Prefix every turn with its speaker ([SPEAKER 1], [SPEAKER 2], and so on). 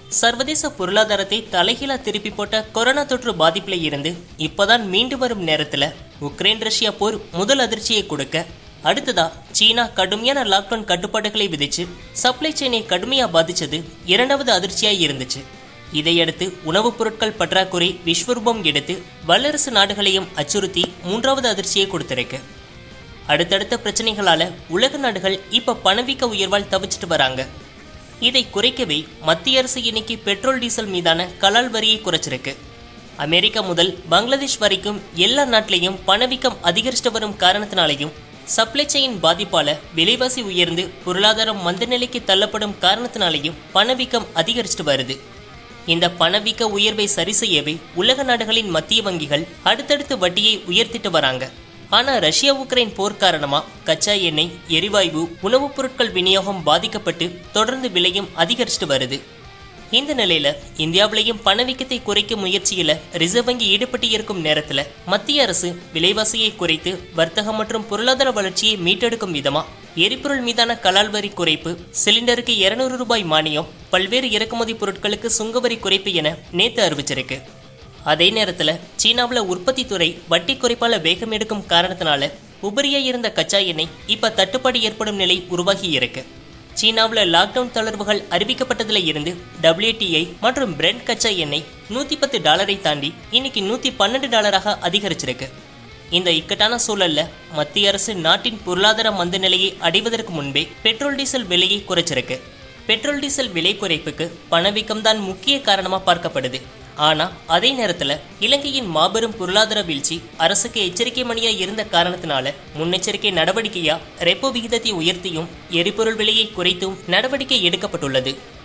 [SPEAKER 1] சர்வதேச பொருளாதாரத்தை தலைகீழா திருப்பி போட்ட கொரோனா தொற்று பாதிப்புல இருந்து இப்பதான் மீண்டு வரும் நேரத்துல உக்ரைன் ரஷ்யா போர் முதல் அதிர்ச்சியை கொடுக்க, அடுத்ததா சீனா கடுமையான லாக்டவுன் கட்டுப்பாடுகளை விதிச்சு சப்ளை செயினை கடுமையா பாதிச்சது இரண்டாவது அதிர்ச்சியாய் இருந்துச்சு. இதையடுத்து உணவுப் பொருட்கள் பற்றாக்குறை விஸ்வரூபம் எடுத்து வல்லரசு நாடுகளையும் அச்சுறுத்தி மூன்றாவது அதிர்ச்சியை கொடுத்திருக்கு. அடுத்தடுத்த பிரச்சனைகளால உலக நாடுகள் இப்ப பணவீக்க உயர்வால் தவிச்சிட்டு வராங்க. இதை குறைக்கவே மத்திய அரசு இன்னைக்கு பெட்ரோல் டீசல் மீதான கலால் வரியை குறைச்சிருக்கு. அமெரிக்கா முதல் பங்களாதேஷ் வரைக்கும் எல்லா நாட்டிலையும் பணவீக்கம் அதிகரிச்சுட்டு வரும் காரணத்தினாலையும் சப்ளை செயின் பாதிப்பால விலைவாசி உயர்ந்து பொருளாதாரம் மந்த நிலைக்கு தள்ளப்படும் காரணத்தினாலையும் பணவீக்கம் அதிகரிச்சுட்டு வருது. இந்த பணவீக்க உயர்வை சரி செய்யவே உலக நாடுகளின் மத்திய வங்கிகள் அடுத்தடுத்து வட்டியை உயர்த்திட்டு வராங்க. ஆனா ரஷ்யா உக்ரைன் போர் காரணமா கச்சா எண்ணெய், எரிவாயு, உணவுப் பொருட்கள் விநியோகம் பாதிக்கப்பட்டு தொடர்ந்து விலையும் அதிகரிச்சுட்டு வருது. இந்த நிலையில இந்தியாவிலையும் பணவீக்கத்தை குறைக்கும் முயற்சியில ரிசர்வ் வங்கி ஈடுபட்டு இருக்கும் நேரத்துல மத்திய அரசு விலைவாசியை குறைத்து வர்த்தகம் மற்றும் பொருளாதார வளர்ச்சியை மீட்டெடுக்கும் விதமா எரிபொருள் மீதான கலால் வரி குறைப்பு, சிலிண்டருக்கு 200 ரூபாய் மானியம், பல்வேறு இறக்குமதி பொருட்களுக்கு சுங்கவரி குறைப்பு என நேத்து அறிவிச்சிருக்கு. அதே நேரத்துல சீனாவில் உற்பத்தி துறை வட்டி குறைப்பால வேகம் எடுக்கும் காரணத்தினால உபரியா இருந்த கச்சா எண்ணெய் இப்ப தட்டுப்பாடு ஏற்படும் நிலை உருவாகி இருக்கு. சீனாவில் லாக்டவுன் தளர்வுகள் அறிவிக்கப்பட்டதுல இருந்து WTI மற்றும் பிரெண்ட் கச்சா எண்ணெய் $110 தாண்டி இன்னைக்கு $112 அதிகரிச்சிருக்கு. இந்த இக்கட்டான சூழல்ல மத்திய அரசு நாட்டின் பொருளாதார மந்த நிலையை அடைவதற்கு முன்பே பெட்ரோல் டீசல் விலையை குறைச்சிருக்கு. பெட்ரோல் டீசல் விலை குறைப்புக்கு பணவீக்கம் தான் முக்கிய காரணமா பார்க்கப்படுது. ஆனா அதே நேரத்துல இலங்கையின் மாபெரும் பொருளாதார வீழ்ச்சி அரசுக்கு எச்சரிக்கை மணியா இருந்த காரணத்தினால முன்னெச்சரிக்கை நடவடிக்கையா ரெப்போ விகிதத்தை உயர்த்தியும் எரிபொருள் விலையை குறைத்தும் நடவடிக்கை எடுக்கப்பட்டுள்ளது.